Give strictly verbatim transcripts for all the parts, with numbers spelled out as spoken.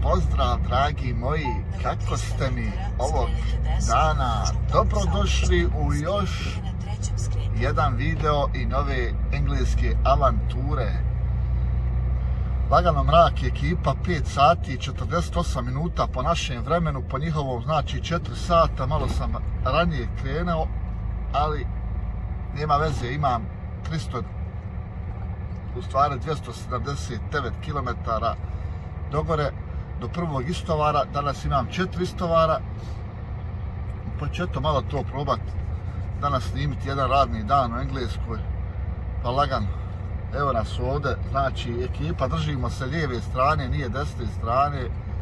pozdrav dragi moji, kako ste mi ovog dana? Dobrodošli u još jedan video i nove engleske avanture. Lagano mrak je ekipa, pet sati i četrdeset osam minuta po našem vremenu, po njihovom znači četiri sata, malo sam ranije krenuo, ali nema veze, imam tristo, u stvari dvjesto sedamdeset devet kilometara dogore do prvog istovara. Danas imam četiri istovara, pa ću eto malo to probat danas snimiti jedan radni dan u Engleskoj, pa lagano. Evo nas ovdje, znači ekipa, držimo se lijeve strane, nije desne strane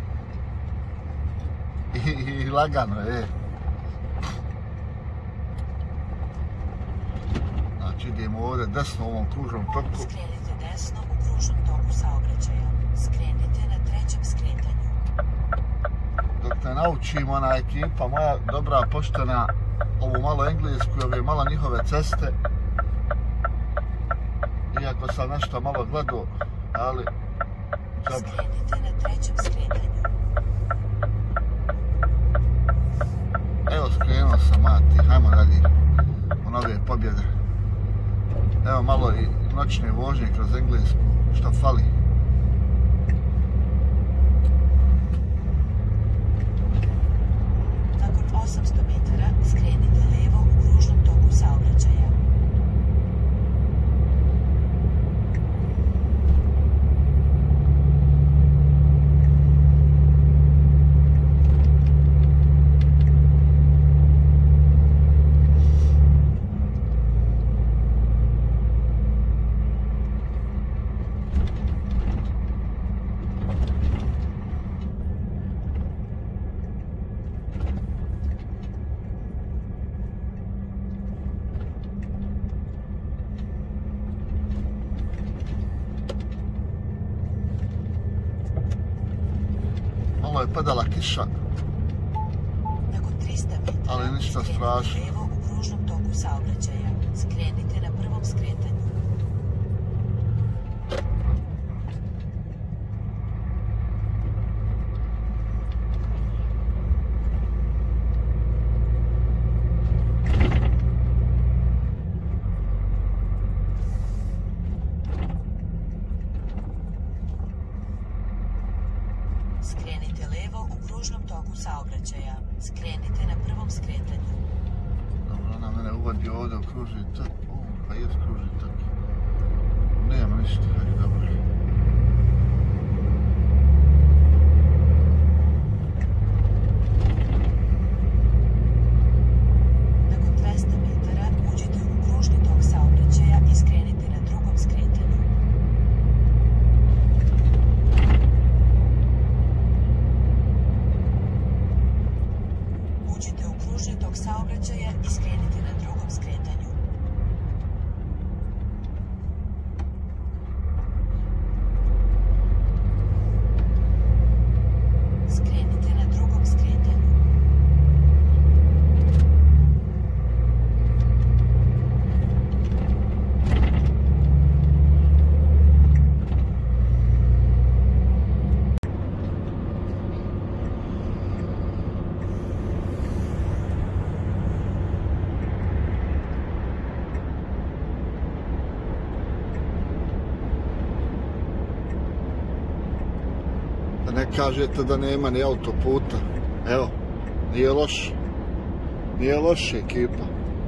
i, i lagano je. Znači idemo ovdje desno u ovom kružnom toku. Skrenite desno u kružnom toku saobraćaja. Skrenite na trećem skretanju. Dok ne naučimo, ona ekipa moja dobra, poštena, ovu malo englesku i ove malo njihove ceste. Iako sam nešto malo gledao, ali dobro. Skrenite na trećem skretanju. Evo skrenuo sam, mati, hajmo dalje u nove pobjede. Evo malo i noćne vožnje kroz Englesku, što fali. Nakon osamsto metara skrenite levo u kružnom toku saobraćaja. Malo je padala kiša, Nakon trista metara ali ništa skrenite strašno. levo u kružnom toku saobraćaja. Skrenite na prvom skretanju. Skrenite levo u kružnom toku saobraćaja. Skrenite na prvom skretanju. Dobro, ona mene uvodi ovdje u kružni tok. U, pa je kružni tok. Nema ništa, hajde, dobro. Nakon dvesta metara uđite u kružni tok saobraćaja i skrenite na drugom skretanju. Uđite u kružni tok saobraćaja i skrenite na drugom skretanju. Skrenite na drugom skretanju. Da ne kažete da nema ni autoputa. Evo, nije loš. Nije loš ekipa.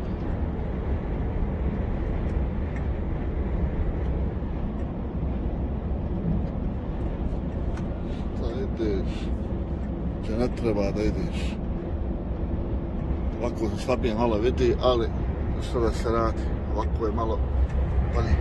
Da ideš. Gdje ne treba da ideš. Ovako se slabije malo vidi, ali što da se radi. Ovako je malo bolje.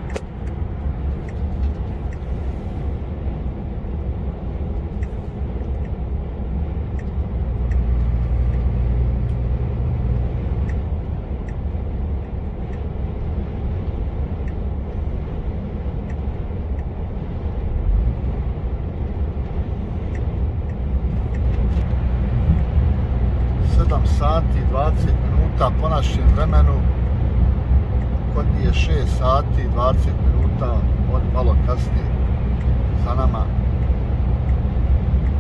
sedam sati i dvadeset minuta po našem vremenu, kod je šest sati i dvadeset minuta, od malo kasnije za nama.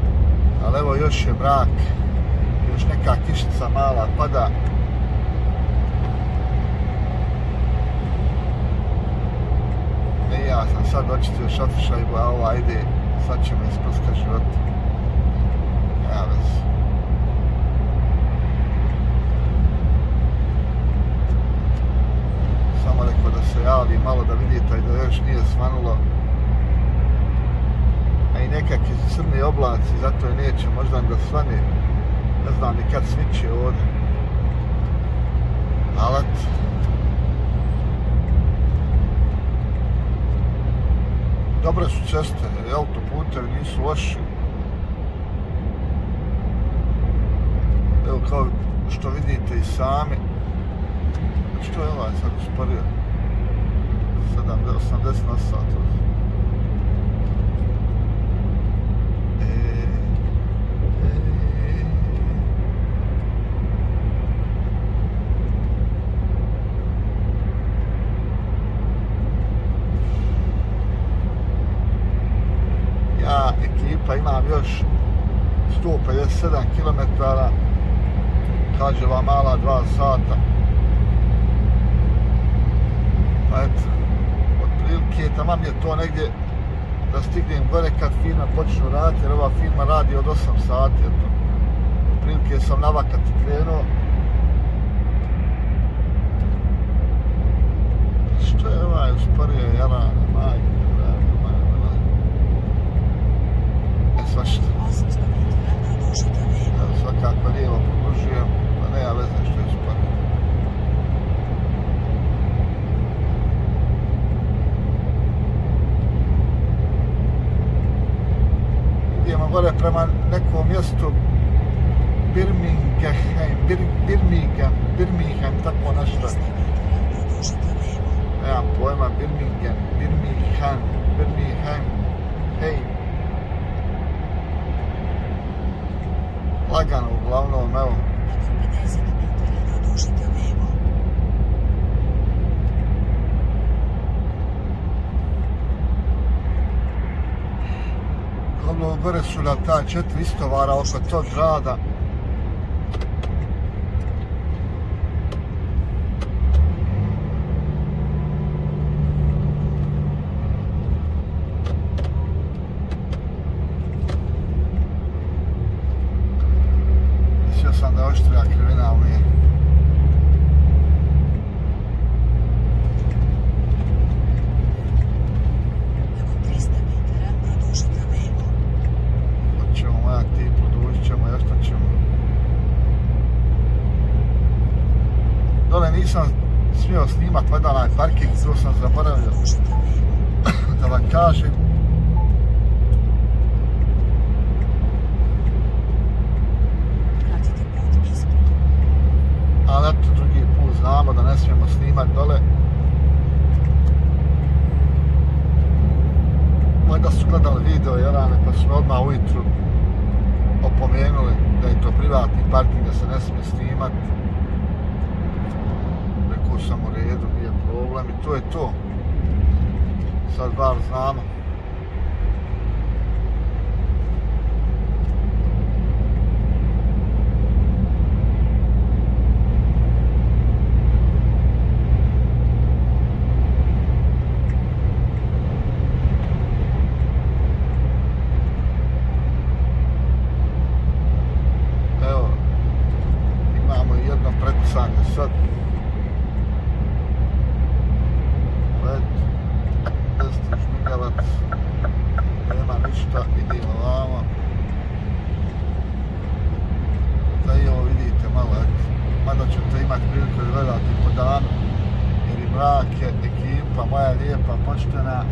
Ali evo još je mrak, još neka kišica mala pada. I ja sam sad očistio šofišajbu, a ova ide, sad će me isprska život. Ja vez. Samo rekao da se javi malo da vidite i da još nije svanulo. A i nekakvi crni oblaci, zato je neće možda da svane. Ne znam ni kad sviće ovdje. Alat. Dobre su ceste, autoputevi nisu loši. Evo kao što vidite i sami. Što je ovaj sad usporio? osamdeset na sat. Ja, ekipa, imam još sto pedeset sedam kilometara, kaže ova mala dva sata. Pa eto, otprilike tamam je to negdje da stignem gore kad firma počnu raditi, jer ova firma radi od osam sati, eto. Otprilike sam navakat krenuo. Što je ovaj usporio, jela, majke, svašta. Svakako lijevo podružujem, pa nema veze što je usporio. Idemo gore prema nekom mjestu Birmingham, Bir, Birmingham, Birmingham, tako nešto. Nemam pojma, Birmingham, Birmingham, Birmingham, hej. Lagano, uglavnom, evo. Uglavnom, gore su na ta četiri istovara oko tog grada. Sam da oštrija kriminal nije. trista metara produžite levo. Hoćemo moja ti, produžit ćemo i ostat ćemo. Dole nisam smio snimat valjda onaj parking, to sam zaboravio da vam kažem. Ali eto, drugi put znamo da ne smijemo snimat dole. Možda su gledali video Jarane pa su me odmah ujutru opomenuli da je to privatni parking, da se ne smije snimat. Rekao sam u redu, nije problem i to je to. Sad bar znamo. Sad pred desni žmigavac, nema ništa, idemo ovamo. Da i ovo vidite malo, eto, mada ćete imati priliku da gledate po danu, jer i mrak je, ekipa moja lijepa, poštena.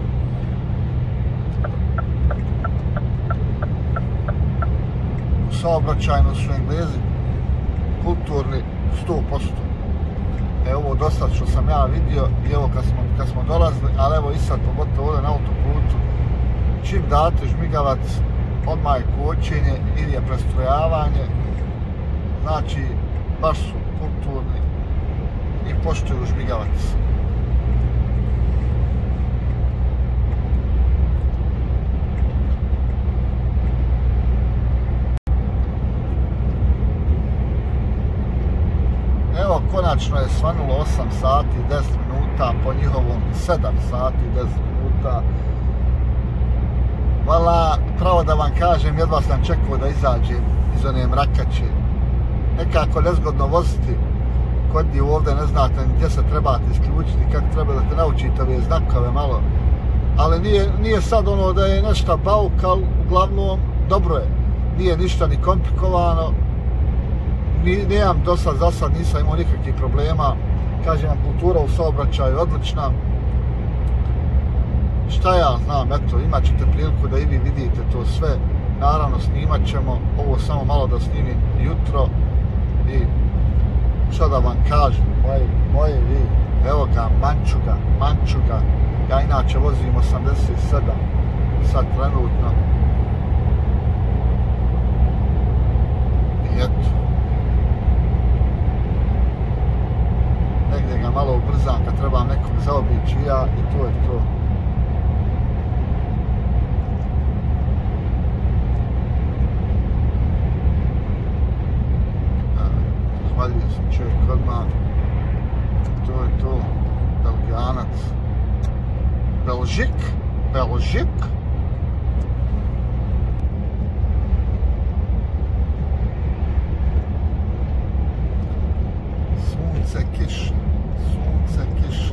U saobraćajnu su Englezi kulturni sto posto. Evo ovo do sad što sam ja vidio i evo kad smo, kad smo dolazili, ali evo i sad pogotovo ovdje na autoputu, čim date žmigavac, odmah je kočenje ili je prestrojavanje, znači baš su kulturni i poštuju žmigavac. evo, konačno je svanulo osam sati i deset minuta, po njihovom sedam sati i deset minuta. Vala, pravo da vam kažem, jedva sam čekao da izađem iz one mrakače. Nekako nezgodno voziti kod njih ovdje, ne znate gdje se trebate isključiti, kako treba da te naučite ove znakove malo. Ali nije, nije sad ono da je nešto bauk, ali uglavnom dobro je. Nije ništa ni komplikovano. Nemam do sad, za sad nisam imao nikakvih problema. Kažem, kultura u saobraćaju odlična. Šta ja znam, eto, imat ćete priliku da i vi vidite to sve. Naravno, snimat ćemo, ovo samo malo da snimim jutro. I šta da vam kažem, moje, moje vi, evo ga, Mančuga, Mančuga. Ja inače vozim osamdeset sedam, sad trenutno. I eto. Negdje ga malo ubrzam kad trebam nekog zaobići ja i to je to. Zahvaljujem se čovjek odmah. To je to. Belgijanac. Belžik. Belžik. Sunce, kiša. Sunce, kiša.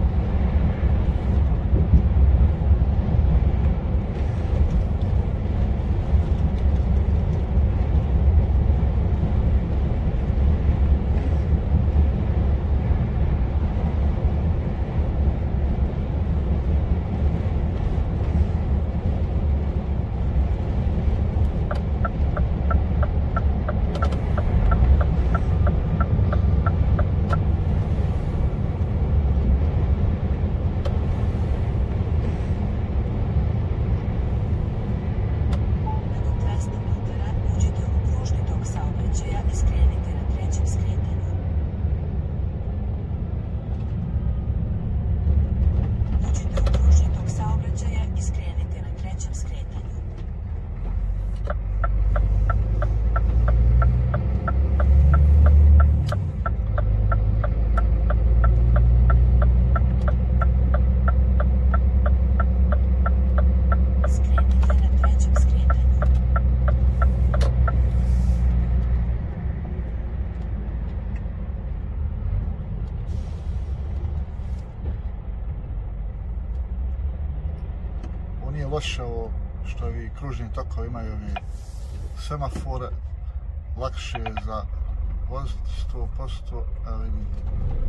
Nije loše ovo što ovi kružni tokovi imaju ovi semafore, lakše je za voziti sto posto, a vidite.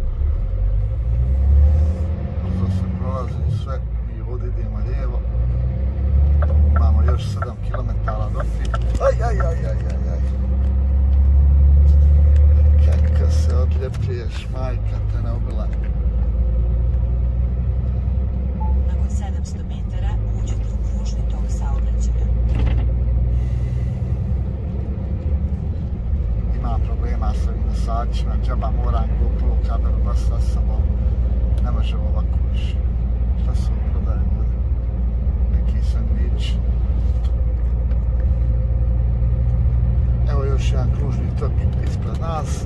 Brzo se prolazi sve, mi ovdje idemo lijevo. Imamo još sedam kilometara do Fina. Aj, aj, aj, aj, aj, aj. Kako se odljepljuješ, majka te ne ubila. Nakon sedamsto metara uđete u kružni tok saobraćaja. Imam problema sa ovim nosačima, džaba moram GoPro kameru baš sa sobom. Ne možemo ovako više. Šta se ovo prodaje ljudi? Neki sandvič. Evo još jedan kružni tok ispred nas.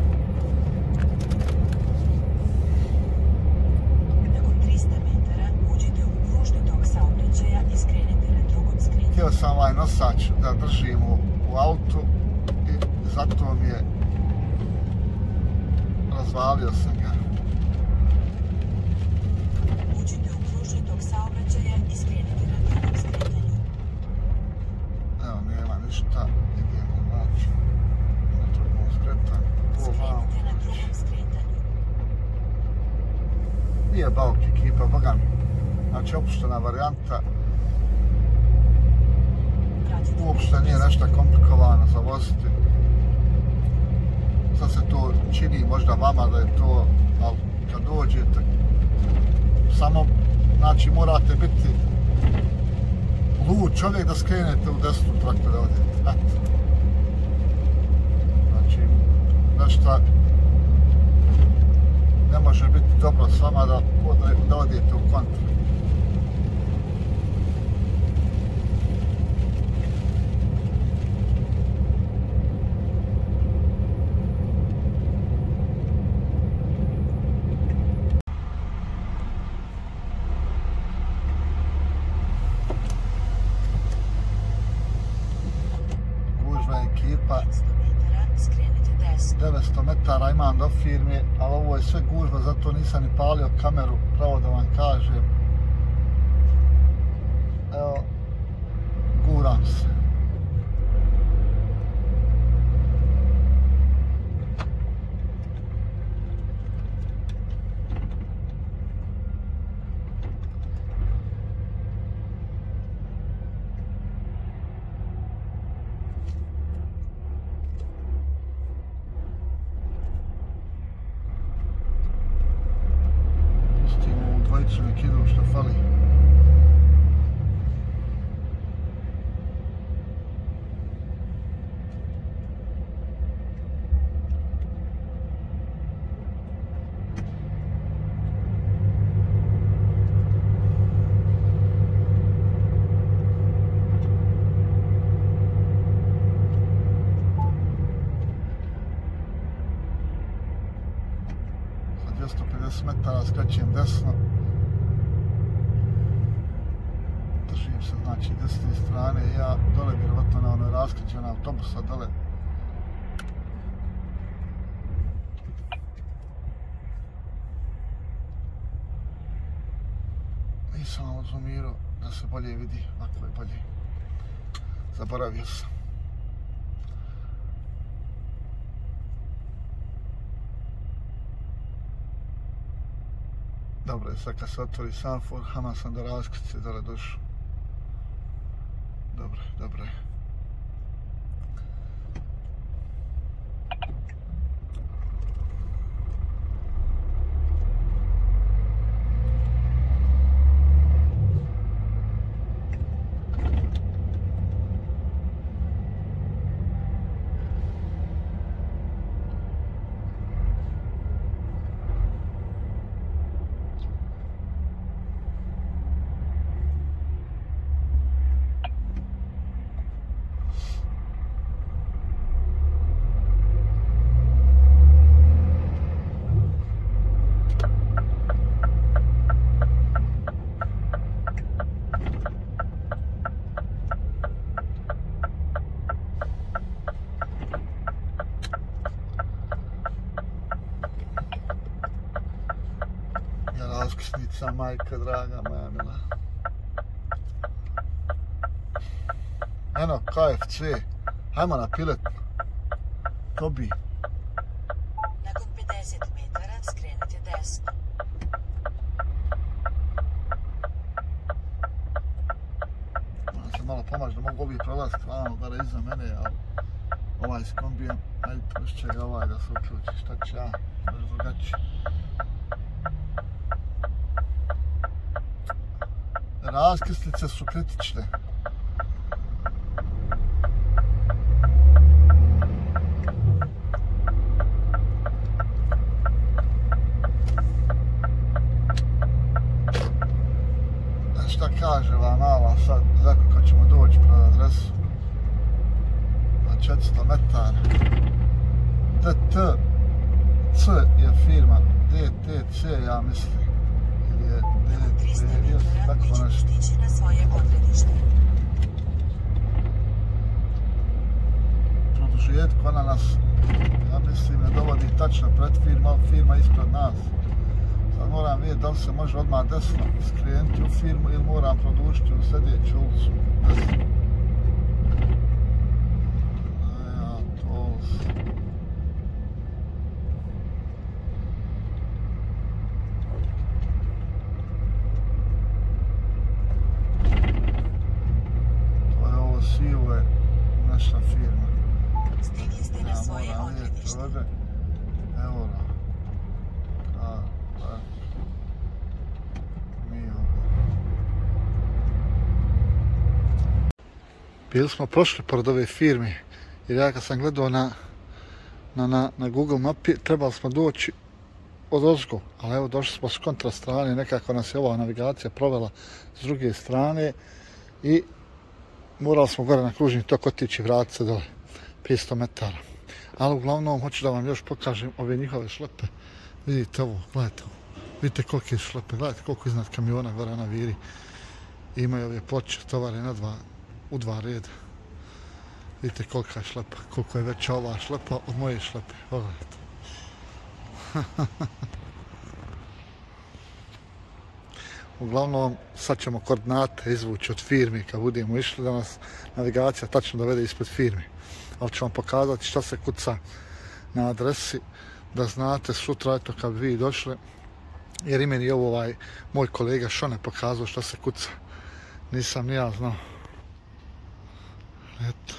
Nakon trista metara uđite u kružni tok saobraćaja i skrenite na drugom skretanju. Htio sam ovaj nosač da držim u, u autu i zato mi je razvalio sam ga. Uđite u kružni tok saobraćaja i skrenite na drugom skretanju. Evo, nema ništa, idemo znači na drugom skretanju. Skrenite na drugom skretanju. Nije bauk ekipa, boga mi. Znači, opuštena varijanta. Uopšte nije nešto komplikovano za voziti. Sad se to čini možda vama da je to, ali kad dođete, samo, znači, morate biti lud čovjek da skrenete u desnu traktor da odete. Eto. Znači, nešto ne može biti dobro s vama da, da odete u kontru. devetsto metara imam do firme, ali ovo je sve gužva, zato nisam ni palio kameru, pravo da vam kažem. Evo, guram se. Dvojicu nek idu što fali. Za dvjesto pedeset metara skačem desno. Držim se, znači, desne strane, ja dole vjerovatno na onoj raskriđena autobusa dole. Nisam vam zoomirao da se bolje vidi, ovako je bolje. Zaboravio sam. Dobro je, sad kad se otvori semafor, hama sam do raskrice dole došao. Dobro je, dobro je. Raskrsnica, majka draga moja mila. Eno, K F C. Hajmo na pilet. Tobi. Nakon pedeset metara skrenite desno. Moram se malo pomaći da mogu ovi prolaziti vamo gore iza mene, ali ovaj s kombijem, ajde pušće ga ovaj da se uključi, šta će ja, baš drugačije. Raskrsnice su kritične. A šta kaže ova mala sad, kako ćemo doći pred adresu? Na četiristo metara. D T C je firma, D T C ja mislim. trista metara vi ćete stići na svoje odredište. Produžetku, ona nas, ja mislim, ne dovodi tačno pred firma, ali firma ispred nas. Sad moram vidjeti da li se može odmah desno skrenuti u firmu ili moram produžiti u sljedeću ulicu. Desno. Ja, to... Sivo je naša firma. Stigli ste na svoje odredište. Evo ga. A, pa. Mi ovo. Bili smo prošli pored ove firme, jer ja kad sam gledao na, na, na, na Google mapi, trebali smo doći od ozgo, ali evo došli smo s kontra strane, nekako nas je ova navigacija provela s druge strane i morali smo gore na kružni tok otići i vratiti se dole, petsto metara. Ali uglavnom, hoću da vam još pokažem ove njihove šlepe. Vidite ovo, gledajte ovo. Vidite kolike šlepe, gledajte koliko iznad kamiona gore na viri. Imaju ove ploče, tovare na dva, u dva reda. Vidite kolika je šlepa, koliko je veća ova šlepa od moje šlepe. Pogledajte. Uglavnom, sad ćemo koordinate izvući od firmi kad budemo išli, da nas navigacija tačno dovede ispred firmi. Ali ću vam pokazati šta se kuca na adresi, da znate sutra, eto kad bi vi došli, jer i meni je ovo ovaj moj kolega Šone pokazao šta se kuca. Nisam ni ja znao. Eto.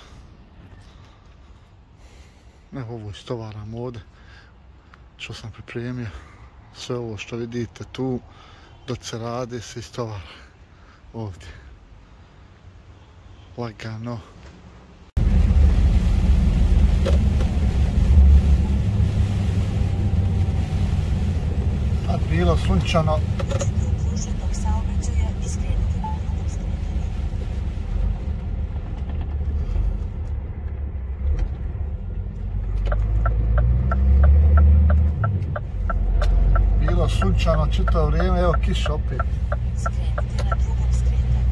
Evo ovo istovaram ovdje, što sam pripremio. Sve ovo što vidite tu, dok se radi, se istovara ovdje. Lagano. Sad bilo sunčano. Bilo sunčano čitavo vrijeme, evo kiša opet. Skrenite na drugom skretanju.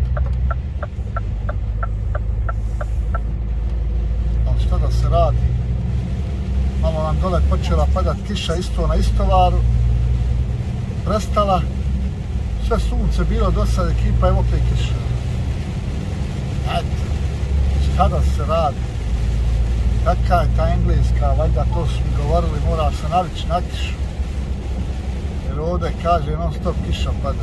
Ali šta da se radi? Malo nam dole počela padat kiša isto na istovaru. Prestala. Sve sunce bilo do sad ekipa, evo opet kiša. Eto, šta da se radi? Kakva je ta engleska, valjda to su mi govorili, mora se navići na kišu. Jer ovdje kaže non stop kiša pada.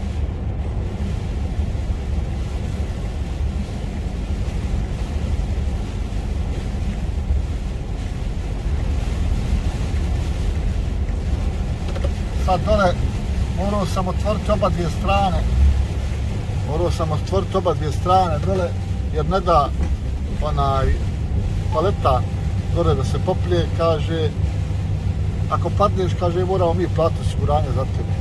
Sad dole morao sam otvoriti oba dvije strane. Morao sam otvoriti oba dvije strane dole, jer ne da onaj paleta dole da se poplije, kaže ako padneš, kaže, moramo mi platiti osiguranje za tebe.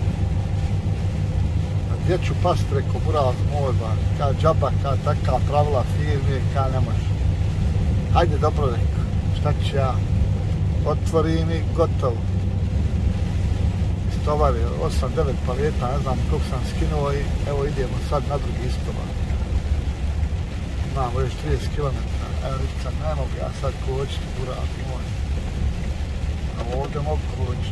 A gdje ću past, reko, buraz moj, ba, ka džaba, ka taka pravila firme, ka ne može. Hajde, dobro, reko, šta ću ja? Otvorim i gotovo. Istovari, osam devet paleta, ne znam koliko sam skinuo i evo idemo sad na drugi istovar. Imamo još trideset kilometara, evo vidite sad, ne mogu ja sad kočiti, buraz moj. A ovdje mogu kočiti.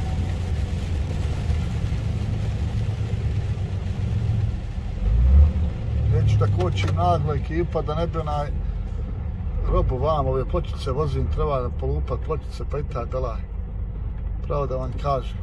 Neću da kočim naglo ekipa, da ne bi onaj robu vam, ove pločice vozim, treba da polupat pločice, pa i taj delaj. Pravo da vam kažem.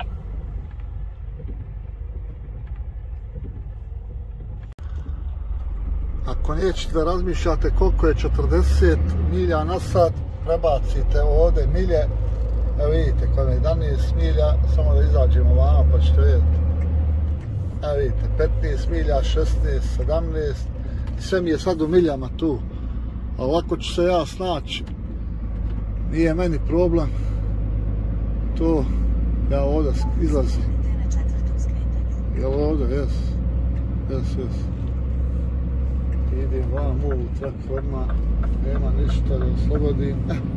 Ako nećete da razmišljate koliko je četrdeset milja na sat, prebacite ovdje milje. Evo vidite, kod me jedanaest milja, samo da izađemo vama pa ćete vidjeti. Evo vidite, petnaest milja, šesnaest, sedamnaest, i sve mi je sad u miljama tu. A ovako ću se ja snaći. Nije meni problem. To, ja ovdje izlazim. Jel ovdje, jes? Jes, jes. Idem vam u traku odmah, nema ništa da oslobodim.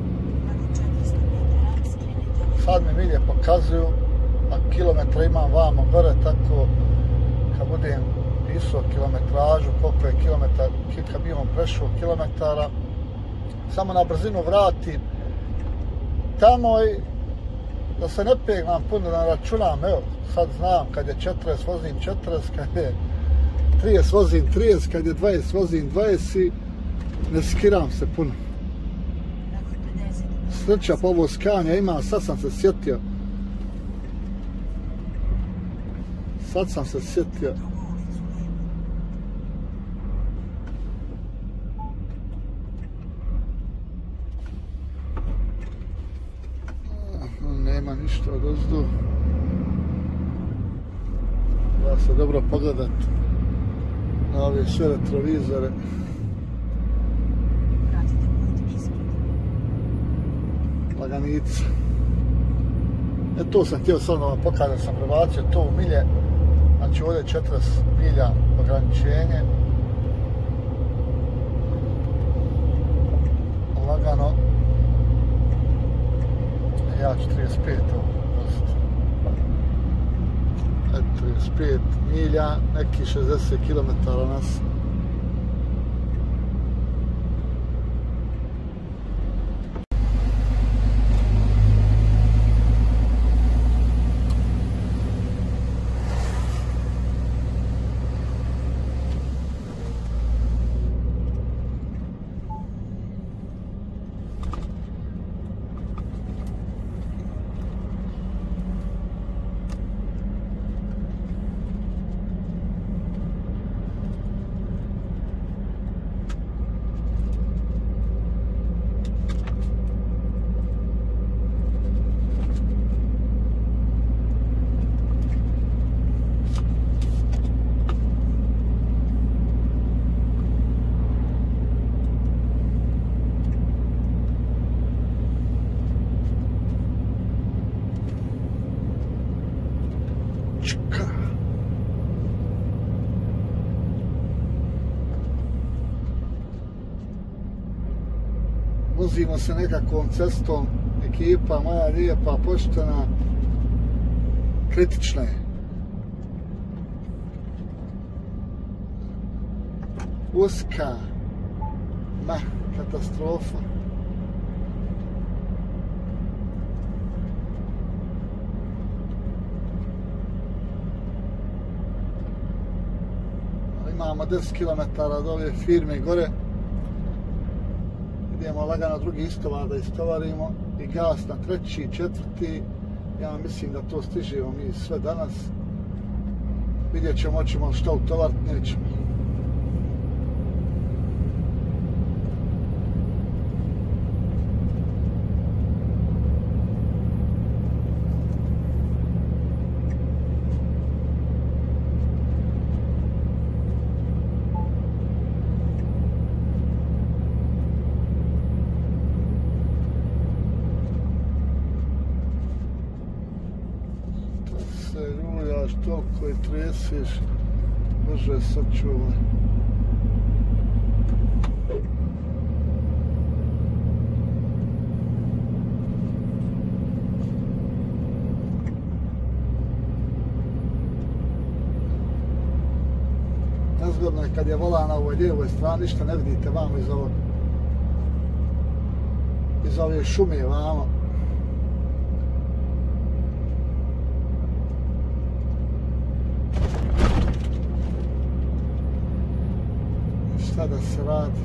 Sad mi milje pokazuju, a kilometra imam vamo gore, tako kad budem pisao kilometražu, koliko je kilometar, kad bi on prešao kilometara, samo na brzinu vratim tamo i da se ne pegnam puno, da računam, evo, sad znam kad je četrdeset vozim četrdeset, kad je trideset vozim trideset, kad je dvadeset vozim dvadeset i ne skiram se puno. Sreća po ovo skanja ima, sad sam se sjetio. Sad sam se sjetio. Nema ništa od ozdu. Da se dobro pogledat na ove sve retrovizore. Laganica. E to sam htio sad da vam pokazam, sam prebacio to u milje. Znači ovdje je četrdeset milja ograničenje. Lagano. Ja ću trideset pet voziti. Eto, trideset pet milja, neki šezdeset kilometara nas. vozimo se nekakvom cestom, ekipa moja lijepa, poštena, kritična je. Uska, ma, katastrofa. Imamo deset kilometara od ove firme gore. Idemo lagano drugi istovar da istovarimo i gas na treći, četvrti. Ja mislim da to stižemo mi sve danas. Vidjet ćemo, hoćemo što utovariti, nećemo. Toliko je treseš, Bože sačuvaj. Nezgodno je kad je volan na ovoj lijevoj strani, ništa ne vidite vamo iz ovog, iz ove šume vamo. Šta da se radi?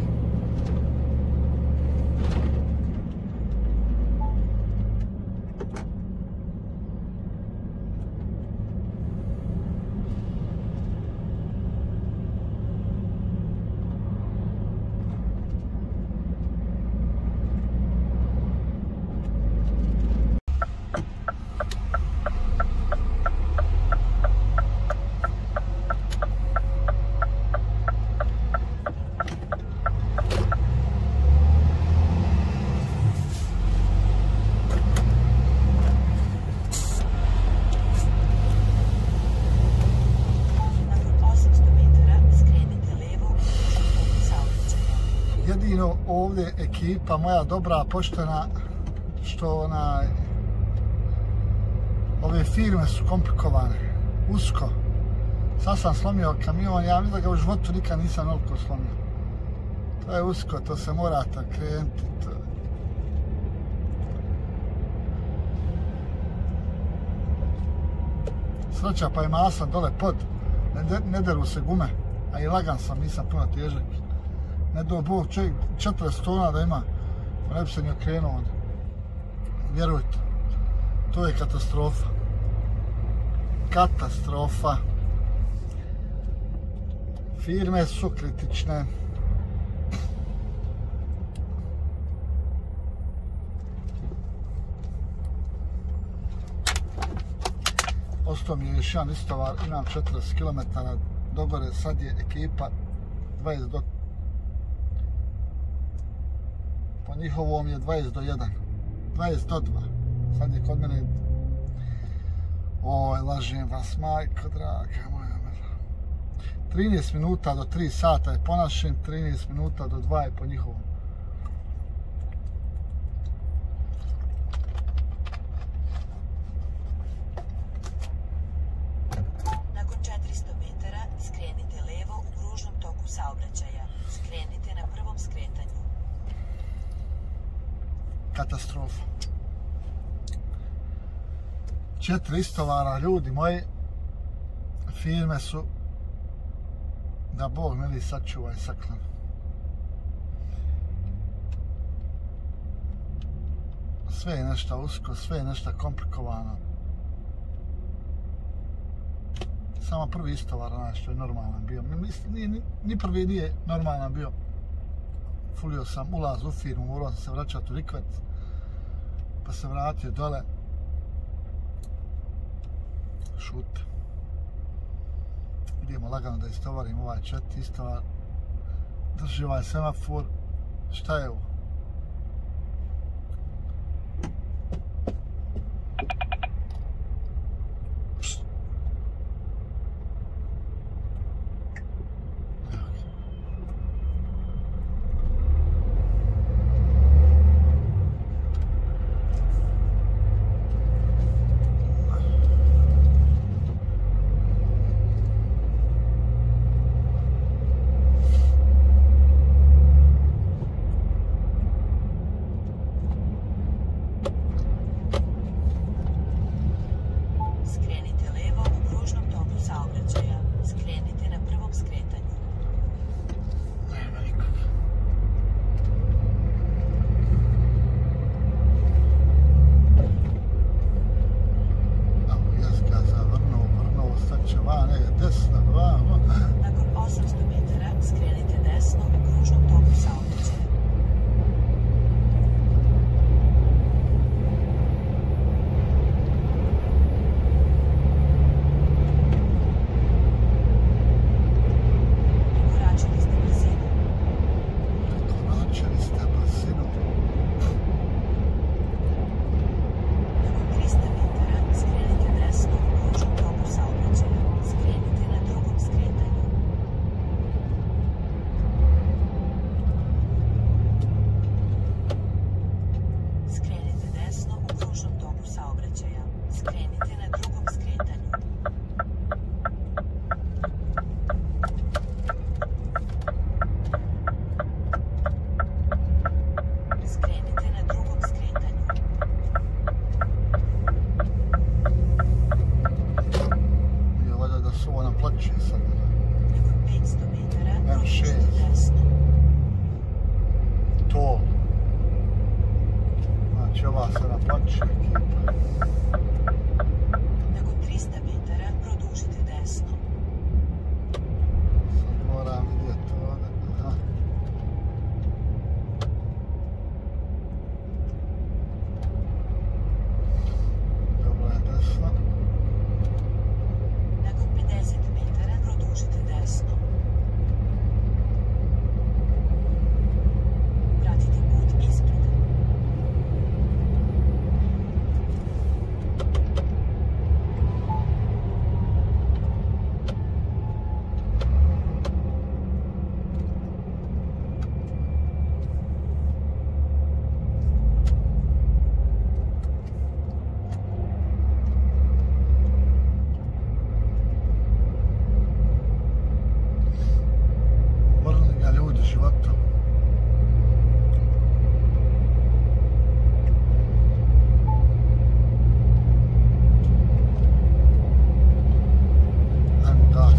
Ovdje ekipa moja dobra, poštena, što onaj, ove firme su komplikovane, usko. Sad sam slomio kamion, ja mislim da ga u životu nikad nisam ovoliko slomio. To je usko, to se morate krenuti. To... Sreća pa je masan dole pod, ne, ne deru se gume, a i lagan sam, nisam puno težak. Ne do Bog, čovjek četrdeset tona da ima, ne bi se ni okrenuo onda. Vjerujte, to je katastrofa. Katastrofa. Firme su kritične. Ostao mi je još jedan istovar, imam četrdeset kilometara do gore, sad je ekipa dvadeset do po njihovom je dvadeset do jedan, dvadeset do dva, sad je kod mene, oj, lažem vas, majko draga moja, trinaest minuta do tri sata je po našem, trinaest minuta do dva je po njihovom. Nakon četiristo metara skrenite levo u kružnom toku saobraćaja. Skrenite na prvom skretanju. Katastrofa. Četiri istovara, ljudi moji, firme su, da Bog mili sačuvaj saklan. Sve je nešto usko, sve je nešto komplikovano. Samo prvi istovar, znaš, što je normalan bio. Mislim, ni, ni, ni prvi nije normalan bio. Fulio sam ulaz u firmu, morao sam se vraćati u Rikvet, pa se vratio dole. Šut. Idemo lagano da istovarim ovaj četiri istovar. Drži ovaj semafor. Šta je ovo? Ova se naplače ekipa. Nakon trista metara produžite desno. Sad moram vidjeti ovdje. Aha. Dobro je desno. Nakon pedeset metara produžite desno. Pratite put ispred. Umrli ga ljudi životom. Ajmo gas.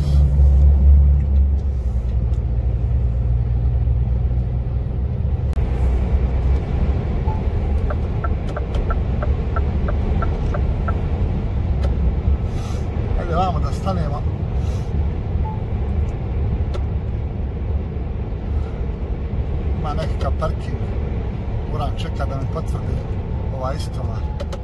Ajde vamo da stanemo. Ima nekakav parking. Moram čekat da mi potvrdi ova istovar.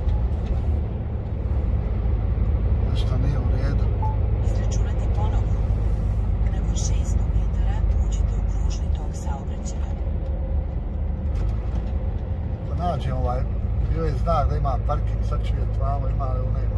Nešto nije u redu. Izračunati ponovo. Nakon šesto metara uđite u kružni tok saobraćaja. Ako nađem ovaj, bio je znak da ima parking, sad ću vidjeti vamo ima li u nema.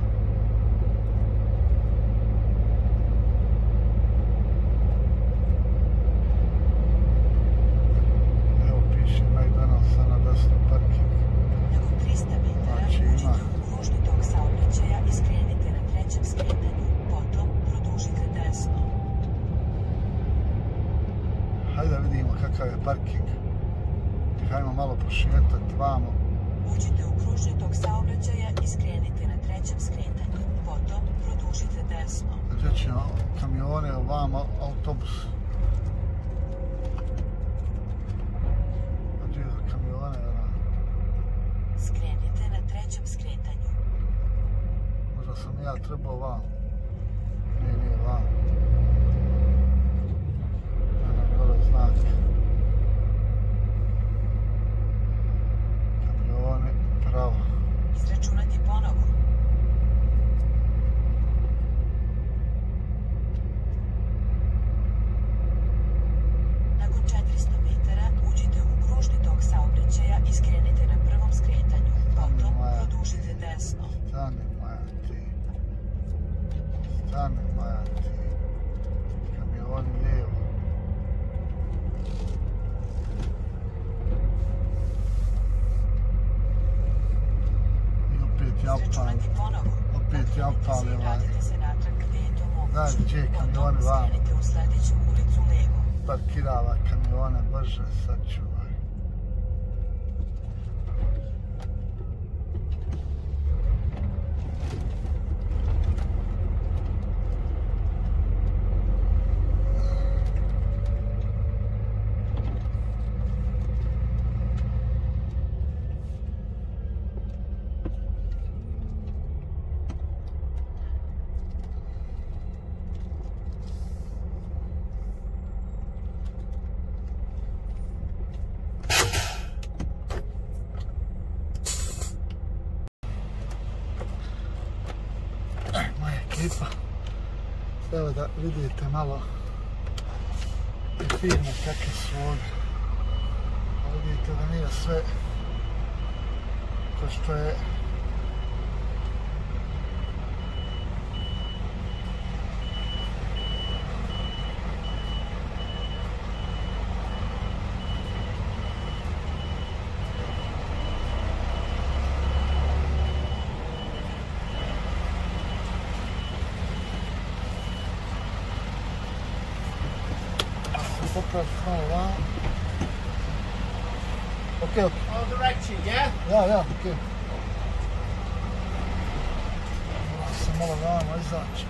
Evo piše McDonald's na desno parking. Nakon trista metara Znači, ima. uđite u kružni tok saobraćaja i skrenite na trećem skretanju. Potom produžite desno. Hajde da vidimo kakav je parking. Hajmo malo prošetati vamo. Uđite u kružni tok saobraćaja i skrenite na trećem skretanju. Potom produžite desno. Gdje ćemo kamione, ovamo autobus. Gdje je za kamione? Ono? Skrenite na trećem skretanju. Možda sam ja trebao vam. Nije, nije vam. Eno gore znak. Kamioni, pravo. Izračunati ponovo. Nakon četiristo metara uđite u kružni tok saobraćaja i skrenite na prvom skretanju. Potom produžite desno. Stani moja ti. Stani moja ti. Kamioni lijevo. I opet ja upalim. Izračunati ponovo. Opet ja Okrenite se upalim. i vratite se natrag gdje je to moguće. Daj, gdje je kamioni Potom vamo? skrenite u sljedeću ulicu levo. Parkirava kamione brže, sad ću. Ekipa, evo da vidite malo i firme kakve su ovdje. Vidite da nije sve to što je popraviti malo van. Ok, ok. All direction, yeah? Ja, ja, ok. Moram se malo vamo izaći.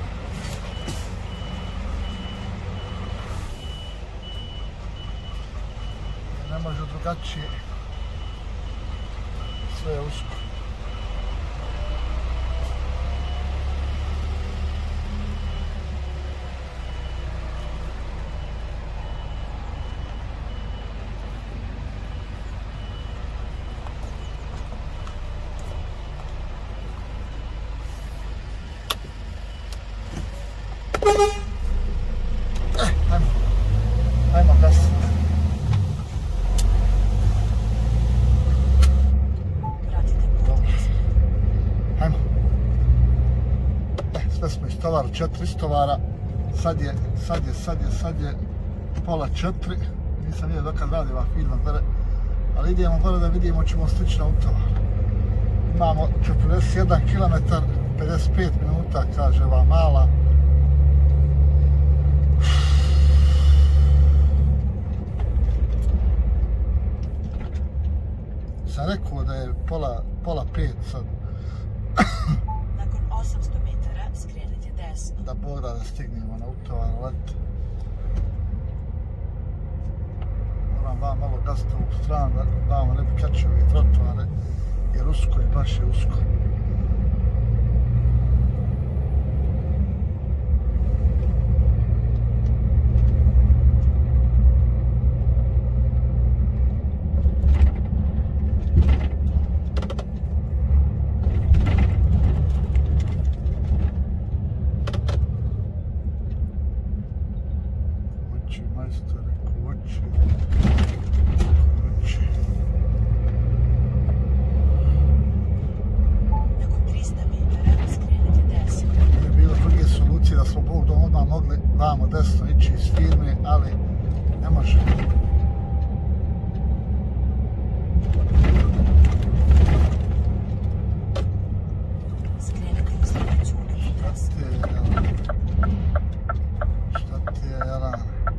Ne može drugačije. Sve je usko. Eh, ajmo. Ajmo gas. Ajmo. Eh, sve smo istovarili, četiri istovara. Sad je, sad je, sad je, sad je pola četiri. Nisam vidio dokad radi ova firma gore. Ali idemo gore da vidimo ćemo stići na utovar. Imamo četrdeset jedan kilometar, pedeset pet minuta, kaže ova mala. Sam rekao da je pola, pola pet sad. Nakon osamsto metara skrenite desno. Da Bog da stignemo na utovar let. Moram vam malo gaziti ovu stranu da vam ne bi kačio ove trotoare, jer usko je, baš je usko. Koči, majstore, koči. Koči. Nakon trista metara skrenite desno. Je bilo druge solucije da smo Bog dom odmah mogli vamo desno ići iz firme, ali ne može. Skrenite u sljedeću ulicu desno. Šta ti je, Jelan?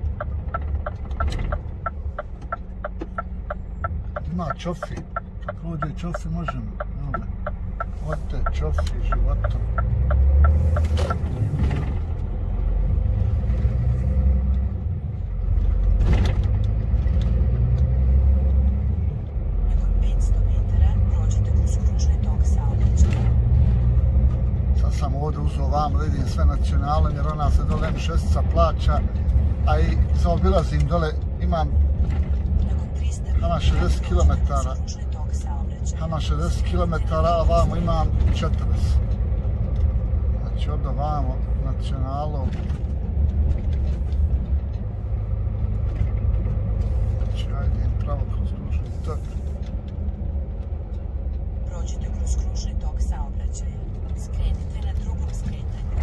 Ima čofi. Kad prođe čofi možemo. Ote čofi životom. Nakon petsto metara prođite kroz kružni tok saobraćaja. Sad sam ovdje uzeo vam, vidim sve nacionalom jer ona se dole em šest plaća, a i zaobilazim dole, imam Nakon trista Hama metara šezdeset kilometara. prođite kroz kružni tok saobraćaja. Hama šezdeset kilometara, a vamo imam četrdeset. Znači od ovamo nacionalom. Znači ajde idem pravo kroz kružni tok. Prođite kroz kružni tok saobraćaja. Skrenite na drugom skretanju.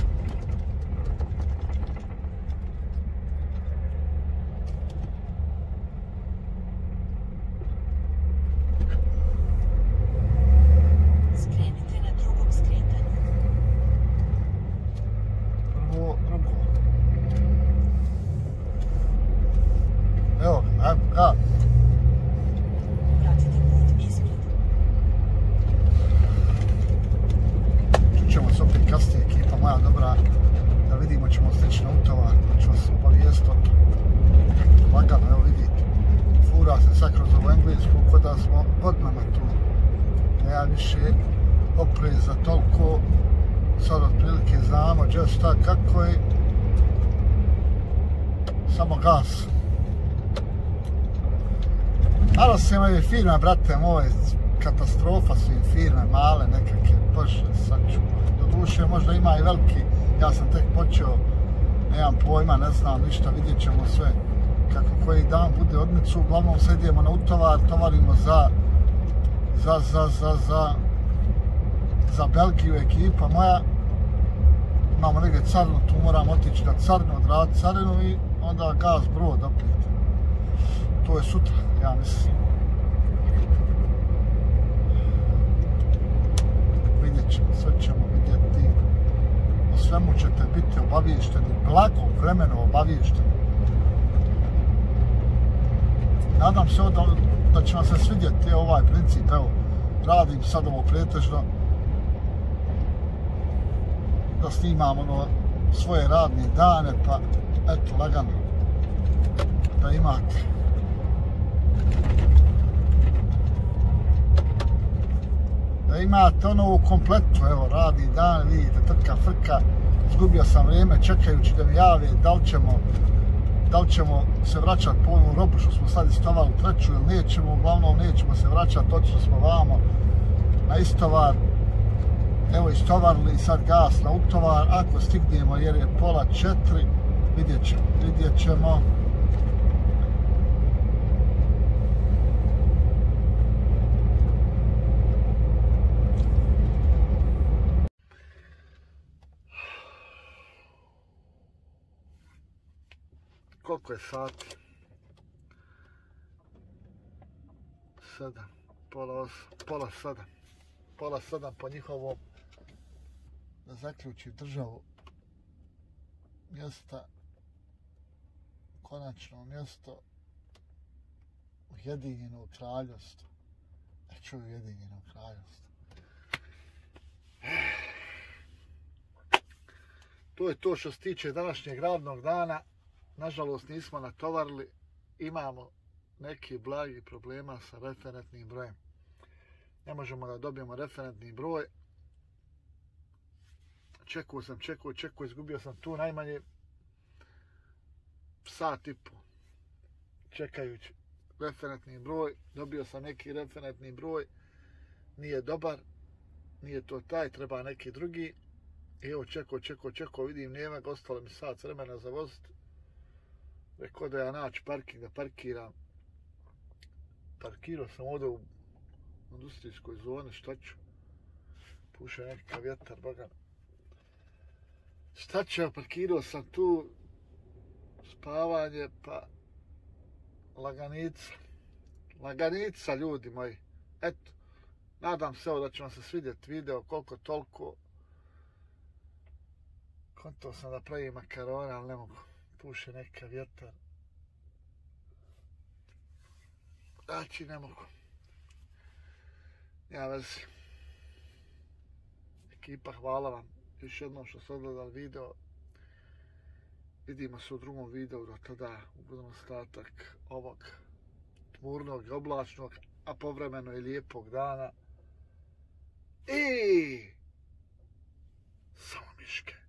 Skrenite na drugom skretanju. Prvo, drugo. Evo, ajmo, ga. Pratite put ispred. Čućemo se opet kasnije, ekipa moja dobra, da vidimo ćemo stići na utovar, pa ću vas obavijestiti o tom. Lagano, evo vidite, fura se sad kroz ovu englesku, ko da smo godinama tu. Nema više opreza toliko, sad otprilike znamo gdje šta, kako je, samo gas. Malo se imaju firme, brate moj, katastrofa su im firme, male nekakve, bože, sačuvaj. Doduše možda ima i veliki, ja sam tek počeo, nemam pojma, ne znam ništa, vidjet ćemo sve kako koji dan bude odmicu. Uglavnom sad idemo na utovar, tovarimo za, za, za, za, za, za Belgiju ekipa moja. Imamo negdje carinu, tu moramo otići na carinu, odraditi carinu i onda gas brod opet. To je sutra, ja mislim. Vidjet ćemo, sve ćemo vidjeti. O svemu ćete biti obaviješteni, blago vremeno obaviješteni. Nadam se da, da će vam se svidjeti ovaj princip, evo, radim sad ovo pretežno, da snimam ono svoje radne dane, pa eto, lagano, da imate. Da imate ono u kompletu, evo, radni dan, vidite, trka, frka, izgubio sam vrijeme čekajući da mi jave da li ćemo, da li ćemo se vraćati po onu robu što smo sad istovali treću ili nećemo, uglavnom nećemo se vraćati, otišli smo vamo na istovar Evo istovarili sad gas na utovar, ako stignemo jer je pola četiri, vidjet ćemo, vidjet ćemo. Koliko je sati? Sedam, pola osam, pola sedam. Pola sedam po njihovom, da zaključim državu mjesta, konačno mjesto Ujedinjenog kraljevstva. Ne čuju Ujedinjenog kraljevstva. To je to što se tiče današnjeg radnog dana. Nažalost nismo natovarili, imamo neki blagi problema sa referentnim brojem. Ne možemo da dobijemo referentni broj. Čekao sam, čekao, čekao, izgubio sam tu najmanje sat i po. Čekajući referentni broj, dobio sam neki referentni broj, nije dobar, nije to taj, treba neki drugi. I evo čekao, čekao, čekao, vidim nema, ostalo mi sat vremena za voziti. Rekao da ja naći parking, da parkiram. Parkirao sam ovdje u industrijskoj zoni, šta ću? Puše nekakav vjetar, boga. Šta ću, parkirao sam tu, spavanje, pa laganica. Laganica, ljudi moji. Eto, nadam se evo da će vam se svidjeti video, koliko toliko. Kontao sam da pravim makarone, ali ne mogu. Puše neka vjetar. Znači ne mogu. Ja vezi. Ekipa, hvala vam još jednom što ste odgledali video. Vidimo se u drugom videu, do tada budemo ostatak ovog tmurnog i oblačnog, a povremeno i lijepog dana. I samo miške.